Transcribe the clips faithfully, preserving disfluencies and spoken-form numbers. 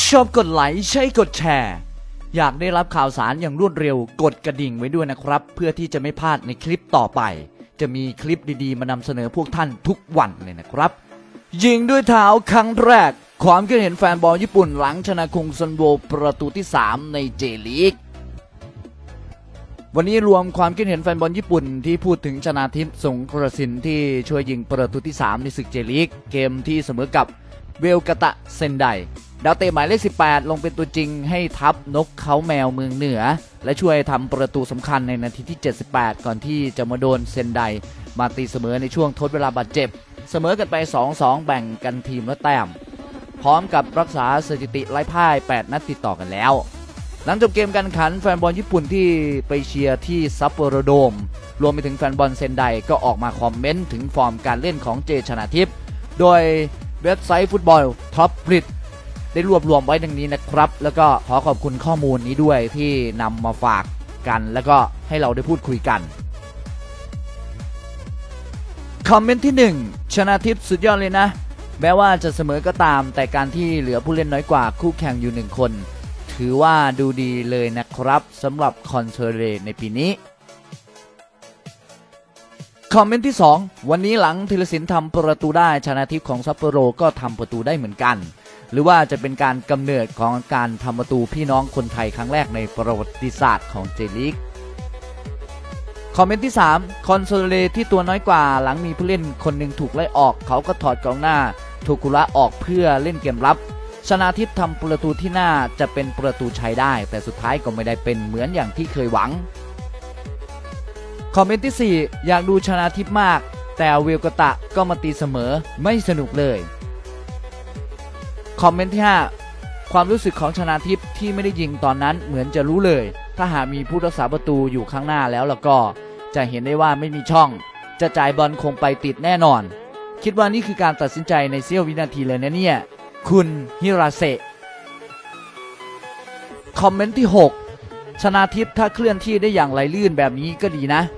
ชอบกดไลค์ใช่กดแชร์อยากได้รับข่าวสารอย่างรวดเร็วกดกระดิ่งไว้ด้วยนะครับเพื่อที่จะไม่พลาดในคลิปต่อไปจะมีคลิปดีๆมานำเสนอพวกท่านทุกวันเลยนะครับยิงด้วยเท้าครั้งแรกความคิดเห็นแฟนบอลญี่ปุ่นหลังชนะคุงซันโวประตูที่สามในเจลีกวันนี้รวมความคิดเห็นแฟนบอลญี่ปุ่นที่พูดถึงชนาทิพย์สงกระสินที่ช่วยยิงประตูที่สามในศึกเจลีกเกมที่เสมอกับเวลกาตะเซนไดดาวเตะหมายเลขสิบแปดลงเป็นตัวจริงให้ทัพนกเขาแมวเมืองเหนือและช่วยทำประตูสำคัญในนาทีที่เจ็ดสิบแปดก่อนที่จะมาโดนเซนไดมาตีเสมอในช่วงทดเวลาบาดเจ็บเสมอกันไป สองสอง แบ่งกันทีมละแต้มพร้อมกับรักษาสถิติไร้พ่ายแปดนัดติดต่อกันแล้วหลังจบเกมการแข่งขันแฟนบอลญี่ปุ่นที่ไปเชียร์ที่ซัปโปโรโดมรวมไปถึงแฟนบอลเซนไดก็ออกมาคอมเมนต์ถึงฟอร์มการเล่นของเจชนาทิพย์โดยเว็บไซต์ฟุตบอลท็อปบริดได้รวบรวมไว้ดังนี้นะครับแล้วก็ขอขอบคุณข้อมูลนี้ด้วยที่นำมาฝากกันแล้วก็ให้เราได้พูดคุยกันคอมเมนต์ที่หนึ่งชนาทิพย์สุดยอดเลยนะแม้ว่าจะเสมอก็ตามแต่การที่เหลือผู้เล่นน้อยกว่าคู่แข่งอยู่หนึ่งคนถือว่าดูดีเลยนะครับสำหรับคอนเซอร์เรในปีนี้คอมเมนต์ที่สองวันนี้หลังธีรศิลป์ทำประตูได้ชนาทิพย์ของซัปโปโรก็ทำประตูได้เหมือนกันหรือว่าจะเป็นการกำเนิดของการทำประตูพี่น้องคนไทยครั้งแรกในประวัติศาสตร์ของเจลีกคอมเมนต์ที่สามคอนโซเลที่ตัวน้อยกว่าหลังมีผู้เล่นคนหนึ่งถูกไล่ออกเขาก็ถอดกองหน้าทูกุระออกเพื่อเล่นเกมรับชนาทิพย์ทำประตูที่หน้าจะเป็นประตูชัยได้แต่สุดท้ายก็ไม่ได้เป็นเหมือนอย่างที่เคยหวังคอมเมนต์ที่สี่อยากดูชนาทิพย์มากแต่เวลกาตะก็มาตีเสมอไม่สนุกเลยคอมเมนต์ที่ห้าความรู้สึกของชนาทิพย์ที่ไม่ได้ยิงตอนนั้นเหมือนจะรู้เลยถ้าหากมีผู้รักษาประตูอยู่ข้างหน้าแล้วแล้วก็จะเห็นได้ว่าไม่มีช่องจะจ่ายบอลคงไปติดแน่นอนคิดว่านี่คือการตัดสินใจในเสี้ยววินาทีเลยนะเนี่ยคุณฮิราเซะคอมเมนต์ที่หกชนาทิพย์ถ้าเคลื่อนที่ได้อย่างไหลลื่นแบบนี้ก็ดีนะ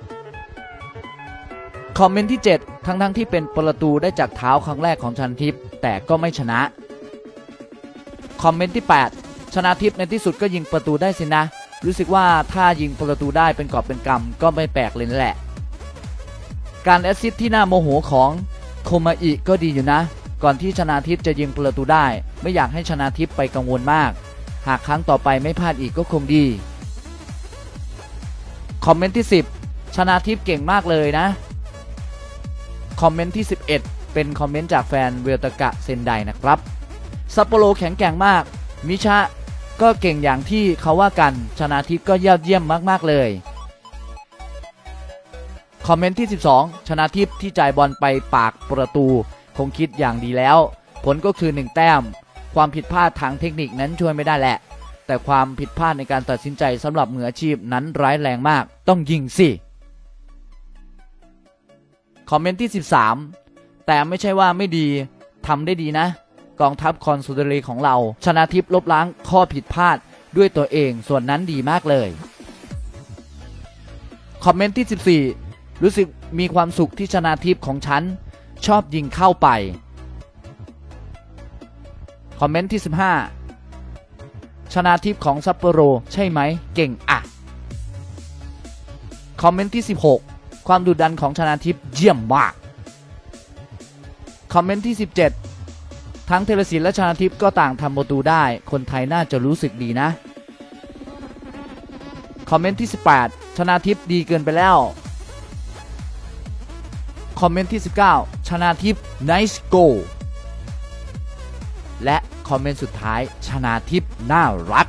คอมเมนต์ที่เจ็ดทั้งทั้งที่เป็นประตูได้จากเท้าครั้งแรกของชนาทิพย์แต่ก็ไม่ชนะคอมเมนต์ที่แปดชนาทิพย์ในที่สุดก็ยิงประตูได้สินะรู้สึกว่าถ้ายิงประตูได้เป็นกอบเป็นกำก็ไม่แปลกเลยนั่นแหละการแอสซิสต์ที่น่าโมโหของโคมาอิก็ดีอยู่นะก่อนที่ชนาทิพย์จะยิงประตูได้ไม่อยากให้ชนาทิพย์ไปกังวลมากหากครั้งต่อไปไม่พลาดอีกก็คงดีคอมเมนต์ที่สิบชนาทิพย์เก่งมากเลยนะคอมเมนต์ที่สิบเอ็ดเป็นคอมเมนต์จากแฟนเวลตากะเซนไดนะครับซัปโปโรแข็งแกร่งมากมิชะก็เก่งอย่างที่เขาว่ากันชนาทิพย์ก็ยอดเยี่ยมมากๆเลยคอมเมนต์ที่สิบสองชนาทิพย์ที่จ่ายบอลไปปากประตูคงคิดอย่างดีแล้วผลก็คือหนึ่งแต้มความผิดพลาดทางเทคนิคนั้นช่วยไม่ได้แหละแต่ความผิดพลาดในการตัดสินใจสำหรับมืออาชีพนั้นร้ายแรงมากต้องยิงสิคอมเมนต์ที่สิบสามแต่ไม่ใช่ว่าไม่ดีทำได้ดีนะกองทัพคอนโซลเรของเราชนาทิพย์ลบล้างข้อผิดพลาดด้วยตัวเองส่วนนั้นดีมากเลยคอมเมนต์ที่สิบสี่รู้สึกมีความสุขที่ชนาทิพย์ของฉันชอบยิงเข้าไปคอมเมนต์ที่สิบห้าชนาทิพย์ของซัปโปโรใช่ไหมเก่งอ่ะคอมเมนต์ที่สิบหกความดุดันของชนาทิพย์เยี่ยมมากคอมเมนต์ที่สิบเจ็ดทั้งเทเลศิลป์และชนาทิพย์ก็ต่างทำประตูได้คนไทยน่าจะรู้สึกดีนะคอมเมนต์ที่สิบแปดชนาทิพย์ดีเกินไปแล้วคอมเมนต์ที่สิบเก้าชนาทิพย์ nice goal และคอมเมนต์สุดท้ายชนาทิพย์น่ารัก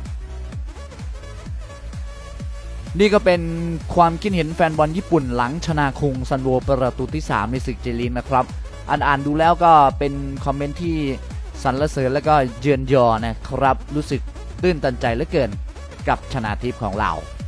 นี่ก็เป็นความคิดเห็นแฟนบอลญี่ปุ่นหลังชนะคุงซันโวประตูที่สามในศึกเจลีกนะครับอ่านอ่านดูแล้วก็เป็นคอมเมนต์ที่สรรเสริญแล้วก็เยือนยอนะครับรู้สึกตื้นตันใจเหลือเกินกับชนาทิพย์ของเรา